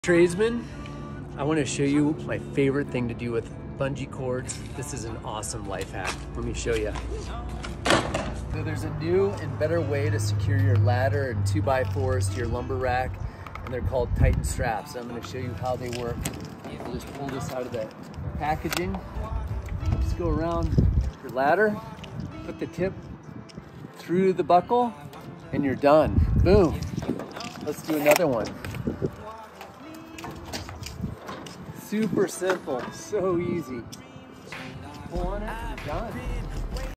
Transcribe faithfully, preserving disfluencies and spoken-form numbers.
Tradesman, I want to show you my favorite thing to do with bungee cords. This is an awesome life hack. Let me show you. So there's a new and better way to secure your ladder and two by fours to your lumber rack, and they're called Titan straps. I'm going to show you how they work. I'll just pull this out of the packaging. Just go around your ladder, put the tip through the buckle, and you're done. Boom. Let's do another one. Super simple, so easy. Pull on it, you're done.